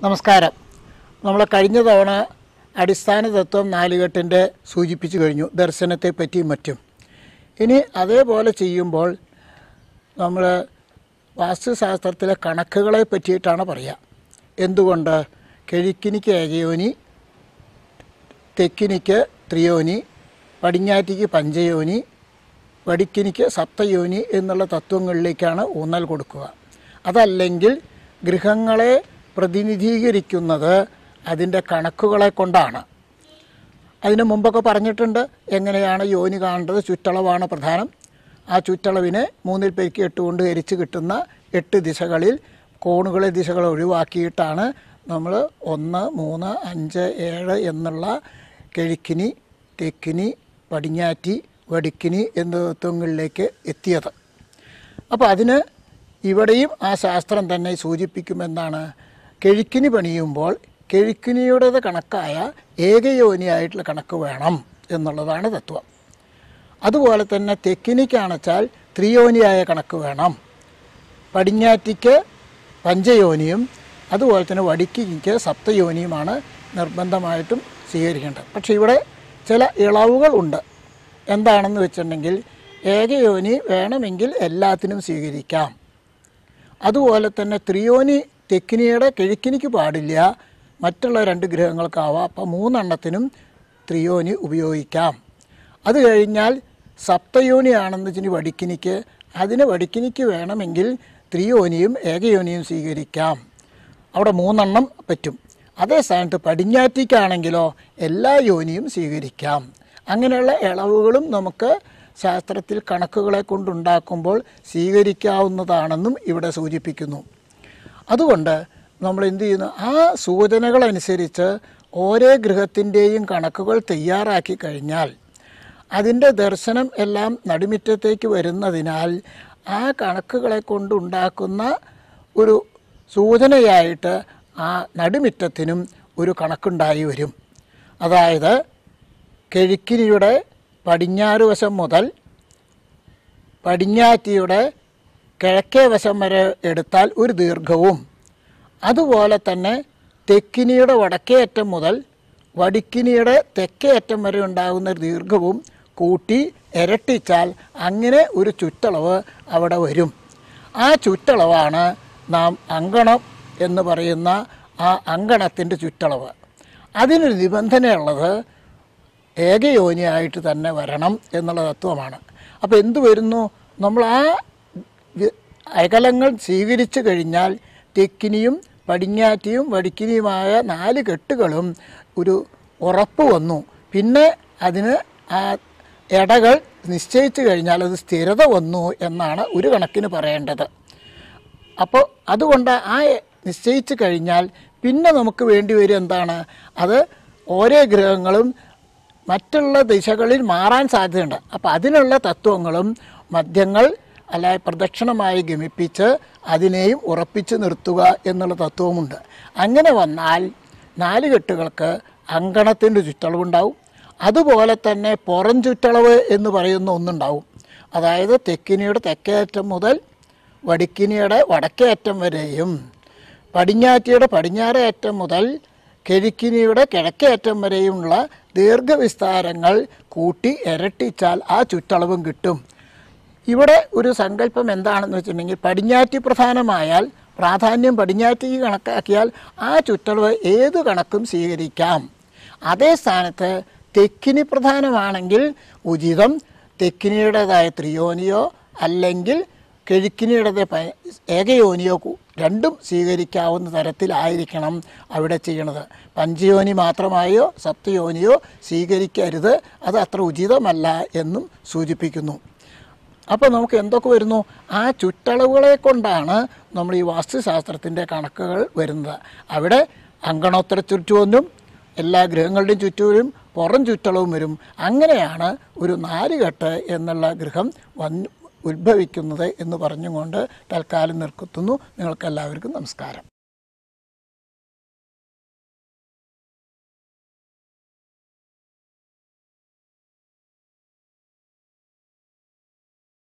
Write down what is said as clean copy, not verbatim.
നമസ്കാരം. നമ്മൾ കഴിഞ്ഞ തവണ അടിസ്ഥാന തത്വം നാലുകെട്ടിൻ്റെ സൂചിപ്പിച്ചു കഴിഞ്ഞു, ദർശനത്തെ പറ്റിയും മറ്റും. ഇനി അതേപോലെ ചെയ്യുമ്പോൾ നമ്മൾ വാസ്തുശാസ്ത്രത്തിലെ കണക്കുകളെ പറ്റിയിട്ടാണ് പറയുക. എന്തുകൊണ്ട്? കിഴക്കിനിക്ക് ഏകയോനി, തെക്കിനിക്ക് ത്രിയോനി, പടിഞ്ഞാറ്റിക്ക് പഞ്ചയോനി, വടക്കിനിക്ക് സപ്തയോനി എന്നുള്ള തത്വങ്ങളിലേക്കാണ് ഊന്നൽ കൊടുക്കുക. അതല്ലെങ്കിൽ ഗൃഹങ്ങളെ പ്രതിനിധീകരിക്കുന്നത് അതിൻ്റെ കണക്കുകളെ കൊണ്ടാണ്. അതിന് മുമ്പൊക്കെ പറഞ്ഞിട്ടുണ്ട് എങ്ങനെയാണ് യോനി കാണേണ്ടത്. ചുറ്റളവാണ് പ്രധാനം. ആ ചുറ്റളവിനെ 3/8 കൊണ്ട് ഹരിച്ച് കിട്ടുന്ന 8 ദിശകളിൽ കോണുകളെ ദിശകൾ ഒഴിവാക്കിയിട്ടാണ് നമ്മൾ 1, 3, 5, 7 എന്നുള്ള കിഴക്കിനി, തെക്കിനി, പടിഞ്ഞാറ്റി, വടക്കിനി എന്ന തത്വങ്ങളിലേക്ക് എത്തിയത്. അപ്പോൾ അതിന് ഇവിടെയും ആ ശാസ്ത്രം തന്നെ സൂചിപ്പിക്കുമെന്നാണ്. കിഴക്കിനി പണിയുമ്പോൾ കിഴക്കിനിയുടേത് കണക്കായ ഏകയോനിയായിട്ടുള്ള കണക്ക് വേണം എന്നുള്ളതാണ് തത്വം. അതുപോലെ തന്നെ തെക്കിനിക്കാണെച്ചാൽ ത്രിയോനിയായ കണക്ക് വേണം. പടിഞ്ഞാറ്റിക്ക് പഞ്ചയോനിയും അതുപോലെ തന്നെ വടക്കിനിക്ക് സപ്തയോനിയുമാണ് നിർബന്ധമായിട്ടും സ്വീകരിക്കേണ്ടത്. പക്ഷേ ഇവിടെ ചില ഇളവുകൾ ഉണ്ട്. എന്താണെന്ന് വെച്ചിട്ടുണ്ടെങ്കിൽ ഏകയോനി വേണമെങ്കിൽ എല്ലാത്തിനും സ്വീകരിക്കാം. അതുപോലെ തന്നെ ത്രിയോനി തെക്കിനിയുടെ കിഴക്കിനിക്ക് പാടില്ല, മറ്റുള്ള 2 ഗ്രഹങ്ങൾക്കാവാം. അപ്പോൾ 3 എണ്ണത്തിനും ത്രിയോനി ഉപയോഗിക്കാം. അത് കഴിഞ്ഞാൽ സപ്തയോനി ആണെന്ന് വെച്ചാൽ വടക്കിനിക്ക്, അതിന് വടക്കിനിക്ക് വേണമെങ്കിൽ ത്രിയോനിയും ഏകയോനിയും സ്വീകരിക്കാം. അവിടെ 3 എണ്ണം പറ്റും. അതേ സ്ഥാനത്ത് പടിഞ്ഞാറ്റിക്കാണെങ്കിലോ എല്ലാ യോനിയും സ്വീകരിക്കാം. അങ്ങനെയുള്ള ഇളവുകളും നമുക്ക് ശാസ്ത്രത്തിൽ കണക്കുകളെ കൊണ്ടുണ്ടാക്കുമ്പോൾ സ്വീകരിക്കാവുന്നതാണെന്നും ഇവിടെ സൂചിപ്പിക്കുന്നു. അതുകൊണ്ട് നമ്മൾ എന്തു ചെയ്യുന്നു? ആ സൂചനകളനുസരിച്ച് ഓരോ ഗൃഹത്തിൻ്റെയും കണക്കുകൾ തയ്യാറാക്കി കഴിഞ്ഞാൽ അതിൻ്റെ ദർശനം എല്ലാം നടുമിറ്റത്തേക്ക് വരുന്നതിനാൽ ആ കണക്കുകളെ കൊണ്ടുണ്ടാക്കുന്ന ഒരു സൂചനയായിട്ട് ആ നടുമിറ്റത്തിനും ഒരു കണക്കുണ്ടായി വരും. അതായത് കിഴക്കിനിയുടെ പടിഞ്ഞാറ് വശം മുതൽ പടിഞ്ഞാറ്റിയുടെ കിഴക്കേ വശം വരെ എടുത്താൽ ഒരു ദീർഘവും, അതുപോലെ തന്നെ തെക്കിനിയുടെ വടക്കേ അറ്റം മുതൽ വടക്കിനിയുടെ തെക്കേ അറ്റം വരെ ഉണ്ടാകുന്ന ദീർഘവും കൂട്ടി ഇരട്ടിച്ചാൽ അങ്ങനെ ഒരു ചുറ്റളവ് അവിടെ വരും. ആ ചുറ്റളവാണ് നാം അങ്കണം എന്ന് പറയുന്ന ആ അങ്കണത്തിൻ്റെ ചുറ്റളവ്. അതിനൊരു നിബന്ധനയുള്ളത് ഏകയോനിയായിട്ട് തന്നെ വരണം എന്നുള്ള തത്വമാണ്. അപ്പോൾ എന്തു വരുന്നു? നമ്മൾ ആ അകലങ്ങൾ സ്വീകരിച്ചു കഴിഞ്ഞാൽ തെക്കിനിയും പടിഞ്ഞാറ്റിയും വടക്കിനിയുമായ 4 കെട്ടുകളും ഒരു ഉറപ്പ് വന്നു. പിന്നെ അതിന് ആ ഇടകൾ നിശ്ചയിച്ചു കഴിഞ്ഞാൽ അത് സ്ഥിരത വന്നു എന്നാണ് ഒരു കണക്കിന് പറയേണ്ടത്. അപ്പോൾ അതുകൊണ്ട് ആ നിശ്ചയിച്ചു കഴിഞ്ഞാൽ പിന്നെ നമുക്ക് വേണ്ടി വരും എന്താണ്? അത് ഓരോ ഗ്രഹങ്ങളും മറ്റുള്ള ദിശകളിൽ മാറാൻ സാധ്യതയുണ്ട്. അപ്പോൾ അതിനുള്ള തത്വങ്ങളും മദ്യങ്ങൾ അല്ല പ്രദക്ഷിണമായി ഗമിപ്പിച്ച് അതിനെയും ഉറപ്പിച്ച് നിർത്തുക എന്നുള്ള തത്വമുണ്ട്. അങ്ങനെ വന്നാൽ 4 കെട്ടുകൾക്ക് അങ്കണത്തിൻ്റെ ചുറ്റളവുണ്ടാവും. അതുപോലെ തന്നെ പുറം ചുറ്റളവ് എന്ന് പറയുന്ന ഒന്നുണ്ടാവും. അതായത് തെക്കിനിയുടെ തെക്കേ അറ്റം മുതൽ വടക്കിനിയുടെ വടക്കേ അറ്റം വരെയും പടിഞ്ഞാറ്റിയുടെ പടിഞ്ഞാറേ അറ്റം മുതൽ കിഴക്കിനിയുടെ കിഴക്കേ അറ്റം വരെയുമുള്ള ദീർഘവിസ്താരങ്ങൾ കൂട്ടി ഇരട്ടിച്ചാൽ ആ ചുറ്റളവും കിട്ടും. ഇവിടെ ഒരു സങ്കല്പം എന്താണെന്ന് വെച്ചിട്ടുണ്ടെങ്കിൽ പടിഞ്ഞാറ്റി പ്രധാനമായാൽ പ്രാധാന്യം പടിഞ്ഞാറ്റിക്ക് കണക്കാക്കിയാൽ ആ ചുറ്റളവ് ഏത് കണക്കും സ്വീകരിക്കാം. അതേ സ്ഥാനത്ത് തെക്കിനി പ്രധാനമാണെങ്കിൽ ഉചിതം തെക്കിനിയുടേതായ ത്രിയോനിയോ അല്ലെങ്കിൽ കിഴക്കിനിയുടേത് ഏകയോനിയോ രണ്ടും സ്വീകരിക്കാവുന്ന തരത്തിലായിരിക്കണം അവിടെ ചെയ്യണത്. പഞ്ചയോനി മാത്രമായോ സപ്തയോനിയോ സ്വീകരിക്കരുത്, അത് അത്ര ഉചിതമല്ല എന്നും സൂചിപ്പിക്കുന്നു. അപ്പോൾ നമുക്ക് എന്തൊക്കെ വരുന്നു? ആ ചുറ്റളവുകളെ കൊണ്ടാണ് നമ്മൾ ഈ വാസ്തുശാസ്ത്രത്തിൻ്റെ കണക്കുകൾ വരുന്നത്. അവിടെ അങ്കണോത്തര ചുറ്റുവനും എല്ലാ ഗ്രഹങ്ങളുടെയും ചുറ്റുവരും പുറം ചുറ്റളവും വരും. അങ്ങനെയാണ് ഒരു 4 കെട്ട് എന്നുള്ള ഗൃഹം ഉത്ഭവിക്കുന്നത് എന്ന് പറഞ്ഞുകൊണ്ട് തൽക്കാലം നിർത്തുന്നു. നിങ്ങൾക്കെല്ലാവർക്കും നമസ്കാരം.